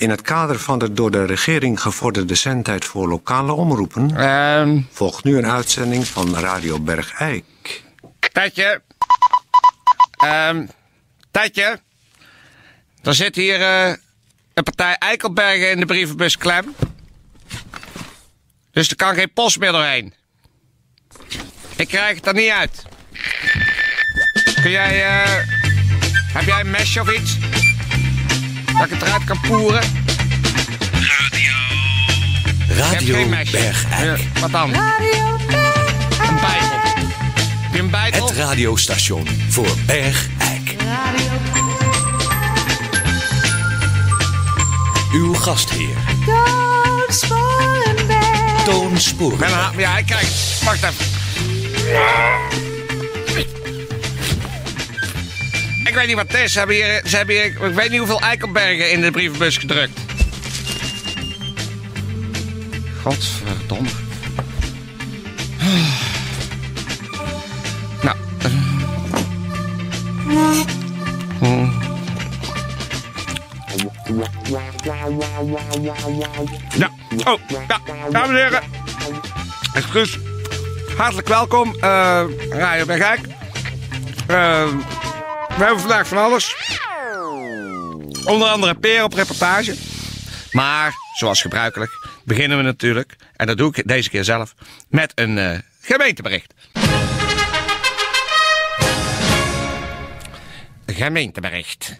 In het kader van de door de regering gevorderde zendtijd voor lokale omroepen... volgt nu een uitzending van Radio Bergijk. Tijdje. Tijdje. Er zit hier een partij Eikelbergen in de brievenbus klem. Dus er kan geen post meer doorheen. Ik krijg het er niet uit. Kun jij... heb jij een mesje of iets? Dat ik het eruit kan poeren? Radio Bergijk. Wat dan? Een bijbel. Heb je een bijbel? Het radiostation voor Bergijk. Uw gastheer. Toon Sporenberg. Ja, kijk. Wacht even. Ik weet niet wat het is. Ze hebben hier, ik weet niet hoeveel Eikelbergen in de brievenbus gedrukt. Godverdomme. Nou. Ja. Oh, ja. Dames en heren. Excuus. Hartelijk welkom. Radio Bergijk. We hebben vandaag van alles. Onder andere Peer op reportage. Maar, zoals gebruikelijk, beginnen we natuurlijk, en dat doe ik deze keer zelf, met een gemeentebericht. Een gemeentebericht.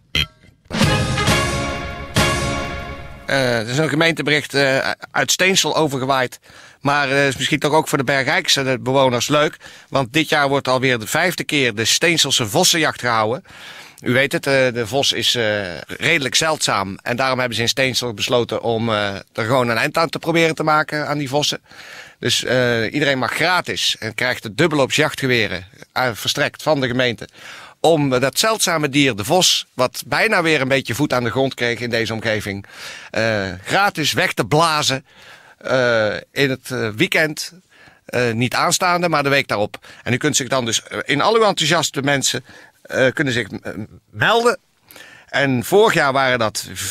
Het is een gemeentebericht uit Steensel overgewaaid. Maar het is misschien toch ook voor de Bergijkse bewoners leuk. Want dit jaar wordt alweer de 5e keer de Steenselse vossenjacht gehouden. U weet het, de vos is redelijk zeldzaam. En daarom hebben ze in Steensel besloten om er gewoon een eind aan te proberen te maken aan die vossen. Dus iedereen mag gratis en krijgt het dubbele op jachtgeweren verstrekt van de gemeente. Om dat zeldzame dier, de vos, wat bijna weer een beetje voet aan de grond kreeg in deze omgeving, gratis weg te blazen in het weekend. Niet aanstaande, maar de week daarop. En u kunt zich dan dus in al uw enthousiaste mensen kunnen zich melden. En vorig jaar waren dat 14.822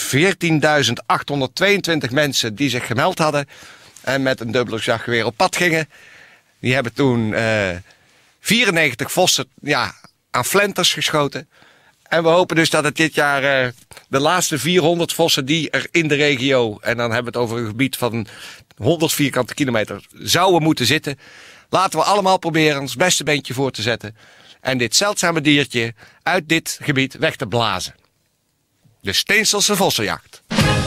mensen die zich gemeld hadden en met een dubbele jachtgeweer op pad gingen. Die hebben toen 94 vossen aan flenters geschoten. En we hopen dus dat het dit jaar de laatste 400 vossen die er in de regio, en dan hebben we het over een gebied van 100 vierkante kilometer, zouden moeten zitten. Laten we allemaal proberen ons beste beentje voor te zetten. En dit zeldzame diertje uit dit gebied weg te blazen. De Steenselse vossenjacht.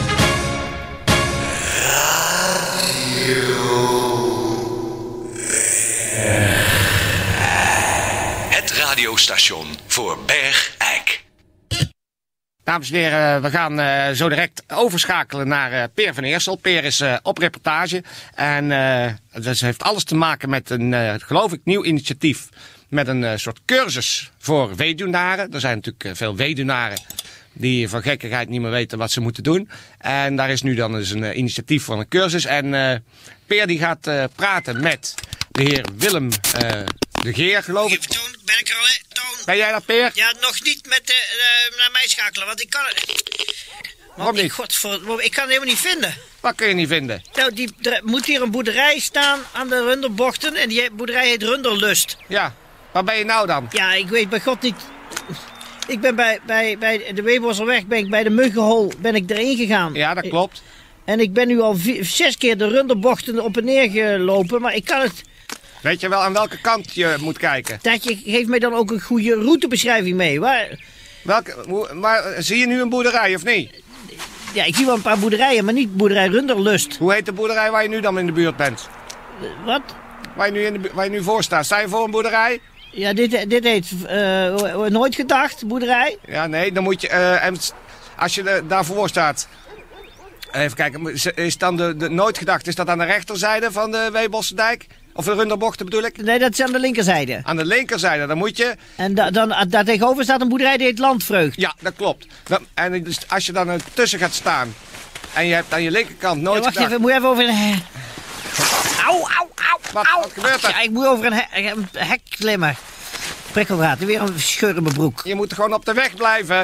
Het radiostation voor Bergijk. Dames en heren, we gaan zo direct overschakelen naar Peer van Eersel. Peer is op reportage. En dat heeft alles te maken met een, geloof ik, nieuw initiatief. Met een soort cursus voor weduwnaren. Er zijn natuurlijk veel weduwnaren die van gekkigheid niet meer weten wat ze moeten doen. En daar is nu dan dus een initiatief van een cursus. En Peer die gaat praten met de heer Willem de Geer, geloof ik. Toon, ben ik er al, hè? Toon. Ben jij dat, Peer? Ja, nog niet met naar mij schakelen, want ik kan Waarom niet? Ik kan het helemaal niet vinden. Wat kun je niet vinden? Nou, er moet hier een boerderij staan aan de Runderbochten en die boerderij heet Runderlust. Ja, waar ben je nou dan? Ja, ik weet bij God niet. Ik ben bij de Weeborselweg, bij de Muggenhol ben ik erin gegaan. Ja, dat klopt. En ik ben nu al 6 keer de Runderbochten op en neer gelopen, maar ik kan het... Weet je wel aan welke kant je moet kijken? Datje, geef mij dan ook een goede routebeschrijving mee. Maar zie je nu een boerderij of niet? Ja, ik zie wel een paar boerderijen, maar niet boerderij Runderlust. Hoe heet de boerderij waar je nu dan in de buurt bent? Wat? Waar je nu voor staat. Sta je voor een boerderij? Ja, dit heet Nooit Gedacht, boerderij. Ja, nee, dan moet je... en als je daarvoor staat... Even kijken, is dan de Nooit Gedacht, is dat aan de rechterzijde van de Weebossendijk? Of de Runderbochten bedoel ik? Nee, dat is aan de linkerzijde. Aan de linkerzijde, dan moet je... En daar tegenover staat een boerderij die heet Landvreugd. Ja, dat klopt. En dus als je dan ertussen gaat staan en je hebt aan je linkerkant Nooit Gedacht... Gedacht... Wacht even, moet even over een... Au. Wat gebeurt er? Ja, ik moet over een hek klimmen. Prikkeldraad, weer een scheur in mijn broek. Je moet gewoon op de weg blijven.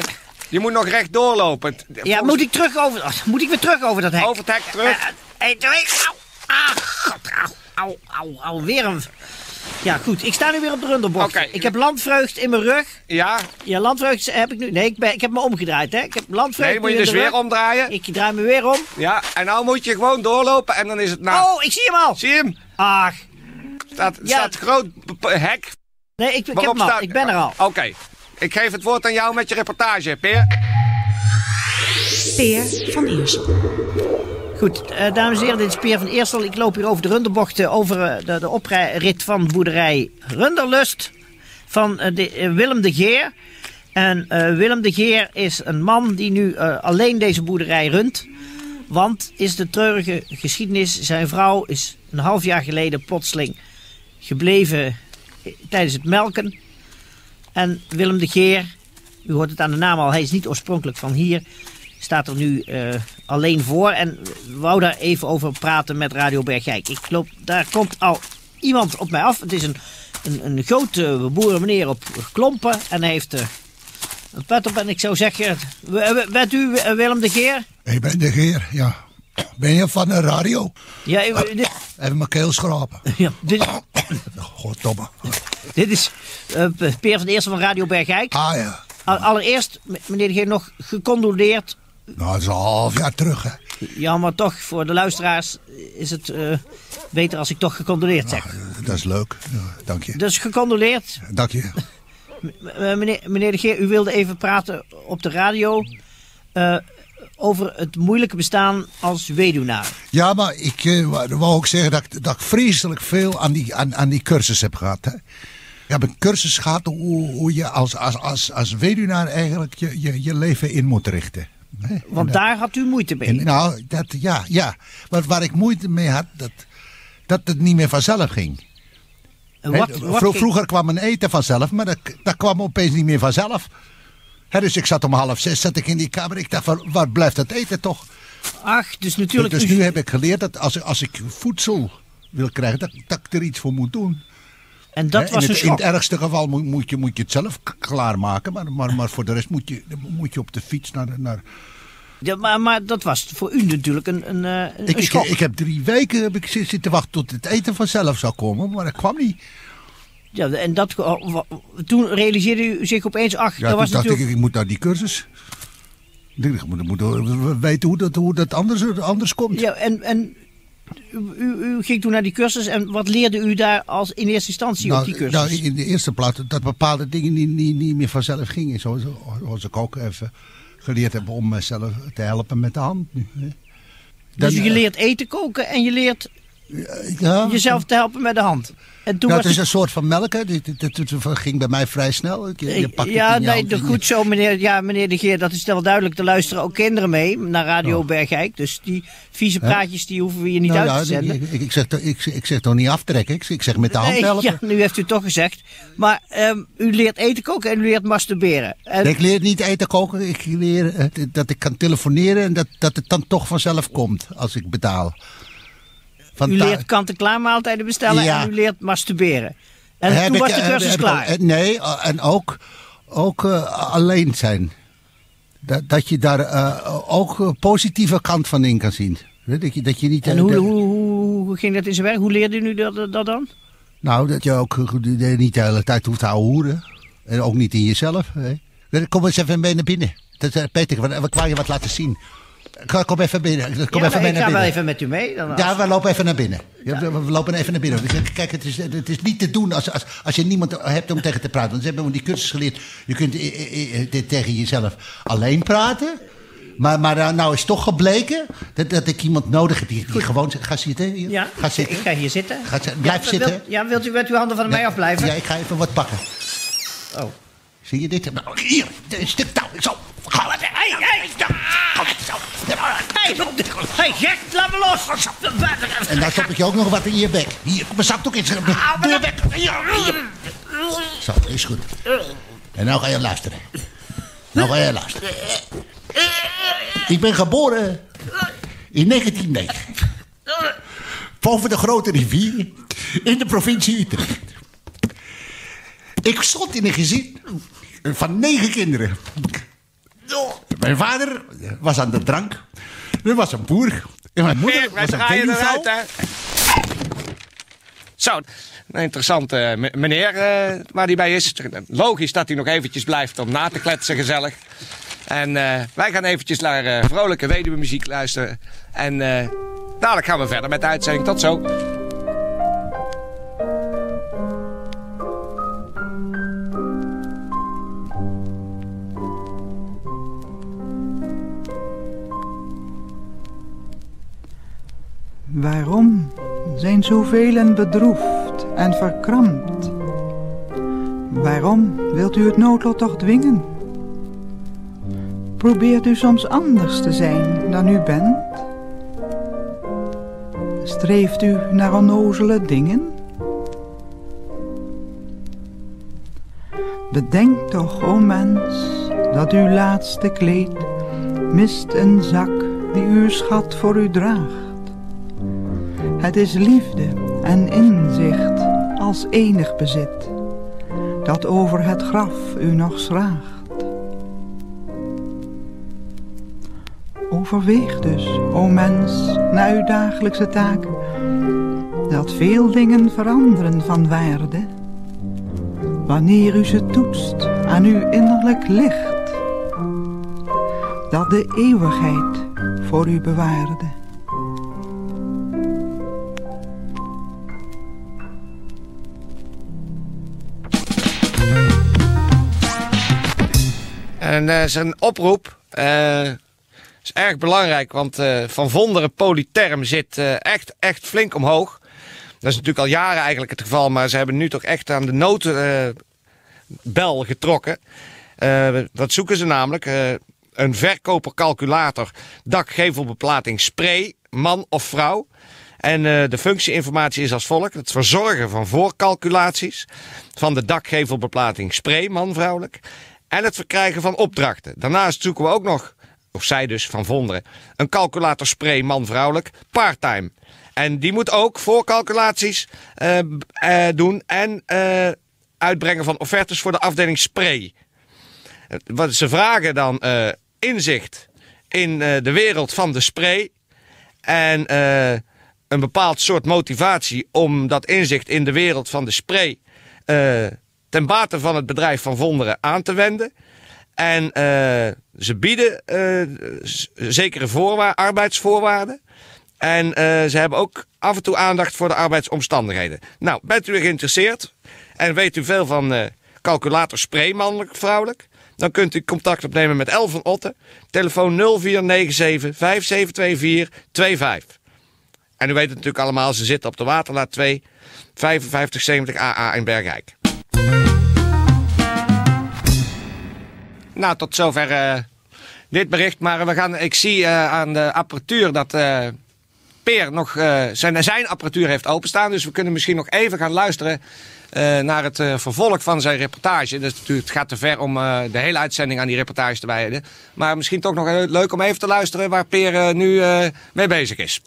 Je moet nog recht doorlopen. Ja, moet ik weer terug over dat hek? Over het hek terug. 1, 2, auw. Ah, god, auw, weer een... Ja, goed. Ik sta nu weer op de runderbocht. Okay. Ik heb landvreugd in mijn rug. Ja. Ja, landvreugd heb ik nu... Nee, ik heb me omgedraaid, hè. Ik heb landvreugd Nee, moet je dus weer omdraaien. Ik draai me weer om. Ja, en nou moet je gewoon doorlopen en dan is het Oh, ik zie hem al. Zie je hem? Ach. Staat groot hek. Nee, ik heb hem al. Ik ben er al. Oké. Ik geef het woord aan jou met je reportage, Peer. Peer van Eersel. Goed, dames en heren, dit is Peer van Eersel. Ik loop hier over de runderbocht over de oprit van boerderij Runderlust van Willem de Geer. En Willem de Geer is een man die nu alleen deze boerderij runt. Want is de treurige geschiedenis, zijn vrouw is een half jaar geleden plotseling gebleven tijdens het melken. En Willem de Geer, u hoort het aan de naam al, hij is niet oorspronkelijk van hier, staat er nu alleen voor. En wou daar even over praten met Radio Bergijk. Daar komt al iemand op mij af. Het is een grote boerenmeneer op klompen en hij heeft een pet op. En ik zou zeggen, bent u Willem de Geer? Ik ben de Geer, ja. Ben je van de radio? Ja, even mijn keel schrapen. Ja, Goddomme. Dit is Peer van Eersel van Radio Bergijk. Ah ja. Allereerst, meneer de Geer, nog gecondoleerd. Nou, dat is al een half jaar terug, hè. Ja, maar toch, voor de luisteraars is het beter als ik toch gecondoleerd zeg. Nou, dat is leuk, ja, dank je. Dus gecondoleerd. Dank je. Meneer de Geer, u wilde even praten op de radio over het moeilijke bestaan als weduwnaar. Ja, maar ik wou ook zeggen dat ik vreselijk veel aan die cursus heb gehad. Hè. Ik heb een cursus gehad hoe je als weduwnaar eigenlijk je leven in moet richten. Hè. Want daar had u moeite mee. Nou, ja. Maar waar ik moeite mee had, dat het niet meer vanzelf ging. Vroeger kwam een eten vanzelf, maar dat kwam opeens niet meer vanzelf. He, dus ik zat om 5:30 zat ik in die kamer. Ik dacht, waar blijft dat eten toch? Ach, dus natuurlijk... Dus nu heb ik geleerd dat als ik voedsel wil krijgen, dat ik er iets voor moet doen. En dat was een schok. In het ergste geval moet je het zelf klaarmaken. Maar voor de rest moet je op de fiets naar... Ja, maar dat was voor u natuurlijk een schok. Ik heb 3 weken zitten wachten tot het eten vanzelf zou komen, maar dat kwam niet. Ja, en toen realiseerde u zich opeens, Ja, dat was natuurlijk... ik moet naar die cursus. Ik moet weten hoe dat anders komt. Ja, en u ging toen naar die cursus en wat leerde u daar in eerste instantie op die cursus? Nou, in de eerste plaats dat bepaalde dingen niet meer vanzelf gingen. Zoals ik ook even geleerd heb om mezelf te helpen met de hand nu. Dus je leert eten koken en je leert jezelf te helpen met de hand. En toen het is een soort van melk, hè. Dat ging bij mij vrij snel. Goed zo, meneer de Geer, dat is wel duidelijk. Er luisteren ook kinderen mee naar Radio Bergijk. Dus die vieze praatjes, die hoeven we hier niet uit te zenden. Ik zeg toch niet aftrekken, ik zeg met de hand helpen. Ja, nu heeft u het toch gezegd. Maar u leert eten koken en u leert masturberen. Ik leer niet eten koken, ik leer dat ik kan telefoneren en dat het dan toch vanzelf komt als ik betaal. U leert kant-en-klaar maaltijden bestellen en u leert masturberen. En toen was de cursus klaar. Nee, en ook alleen zijn. Dat je daar ook positieve kant van in kan zien. Dat je niet, en hoe ging dat in zijn werk? Hoe leerde u dat dan? Nou, dat je ook niet de hele tijd hoeft te houden. En ook niet in jezelf. Hè. Kom eens even mee naar binnen. Peter, ik wou je wat laten zien. Kom even binnen. Ik ga wel even met u mee. Ja, we lopen even naar binnen. We lopen even naar binnen. Kijk, het is niet te doen als je niemand hebt om tegen te praten. Want ze hebben die cursus geleerd. Je kunt tegen jezelf alleen praten. Maar nou is toch gebleken dat ik iemand nodig heb die gewoon... Ga zitten hier. Ja, ga zitten. Ik ga hier zitten. Blijf zitten. Wilt u met uw handen van mij afblijven? Ja, ik ga even wat pakken. Oh. Zie je dit? Nou, hier, een stuk touw. Zo. Hey, gek, laat me los. En dan stop ik je ook nog wat in je bek. Hier, mijn zakdoek in. Doe je bek. Hier. Zo, is goed. En nou ga je luisteren. Ik ben geboren in 1909. Boven de grote rivier in de provincie Utrecht. Ik stond in een gezin van 9 kinderen. Mijn vader was aan de drank. Er was een boer. En mijn moeder Peer, wij was een draaien weduwvrouw. eruit, hè. Zo, een interessante meneer waar hij bij is. Logisch dat hij nog eventjes blijft om na te kletsen, gezellig. En wij gaan eventjes naar vrolijke weduwemuziek luisteren. En dadelijk gaan we verder met de uitzending. Tot zo. Waarom zijn zoveel bedroefd en verkrampt? Waarom wilt u het noodlot toch dwingen? Probeert u soms anders te zijn dan u bent? Streeft u naar onnozele dingen? Bedenk toch, o mens, dat uw laatste kleed mist een zak die uw schat voor u draagt. Het is liefde en inzicht als enig bezit, dat over het graf u nog schraagt. Overweeg dus, o mens, na uw dagelijkse taak, dat veel dingen veranderen van waarde, wanneer u ze toetst aan uw innerlijk licht, dat de eeuwigheid voor u bewaarde. En zijn oproep is erg belangrijk, want Van Vonderen Polytherm zit echt flink omhoog. Dat is natuurlijk al jaren eigenlijk het geval, maar ze hebben nu toch echt aan de noodbel getrokken. Wat zoeken ze namelijk? Een verkopercalculator, dakgevelbeplating spray, man of vrouw. En de functieinformatie is als volgt: het verzorgen van voorcalculaties van de dakgevelbeplating spray, man-vrouwelijk. En het verkrijgen van opdrachten. Daarnaast zoeken we ook nog, of zij dus, Van Vonderen, een calculator spray man-vrouwelijk part-time. En die moet ook voorcalculaties doen en uitbrengen van offertes voor de afdeling spray. Wat ze vragen dan inzicht in de wereld van de spray en een bepaald soort motivatie om dat inzicht in de wereld van de spray ten bate van het bedrijf Van Vonderen aan te wenden. En ze bieden zekere arbeidsvoorwaarden. En ze hebben ook af en toe aandacht voor de arbeidsomstandigheden. Nou, bent u geïnteresseerd en weet u veel van calculator spray, mannelijk, vrouwelijk? Dan kunt u contact opnemen met El van Otten. Telefoon 0497 5724 25. En u weet het natuurlijk allemaal, ze zitten op de Waterlaat 2, 5570 AA in Bergijk. Nou, tot zover dit bericht. Maar ik zie aan de apparatuur dat Peer nog zijn apparatuur heeft openstaan. Dus we kunnen misschien nog even gaan luisteren naar het vervolg van zijn reportage. Dus natuurlijk, het gaat te ver om de hele uitzending aan die reportage te wijden. Maar misschien toch nog leuk om even te luisteren waar Peer nu mee bezig is.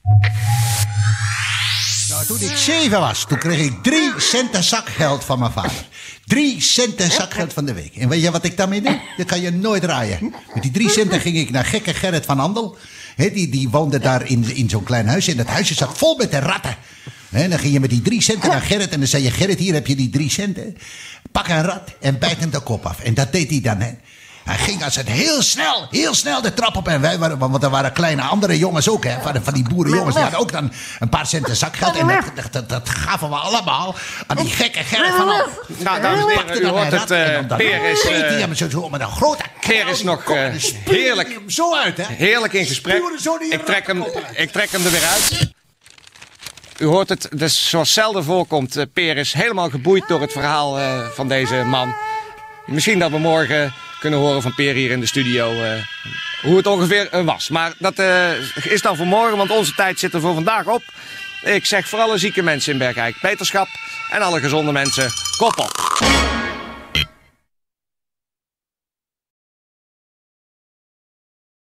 Nou, toen ik 7 was, toen kreeg ik 3 centen zakgeld van mijn vader. 3 centen zakgeld van de week. En weet je wat ik daarmee deed? Dat kan je nooit raaien. Met die 3 centen ging ik naar gekke Gerrit van Andel. Die woonde daar in zo'n klein huis. En dat huisje zat vol met de ratten. En dan ging je met die 3 centen naar Gerrit. En dan zei je: Gerrit, hier heb je die 3 centen. Pak een rat en bijt hem de kop af. En dat deed hij dan, hè. Hij ging als het heel snel de trap op. En wij waren, want er waren kleine andere jongens ook, hè. Van die boerenjongens. Die hadden ook dan een paar centen zakgeld. En dat gaven we allemaal aan die gekke Gerrit van Andel. Nou, dames en heren, u hoort het. Peer is... met een grote Peer is nog heerlijk, zo uit, hè? Heerlijk in gesprek. Ik trek hem er weer uit. U hoort het, dus zoals zelden voorkomt, Peer is helemaal geboeid door het verhaal van deze man. Misschien dat we morgen kunnen horen van Peer hier in de studio hoe het ongeveer was. Maar dat is dan voor morgen, want onze tijd zit er voor vandaag op. Ik zeg voor alle zieke mensen in Bergijk beterschap en alle gezonde mensen, kop op.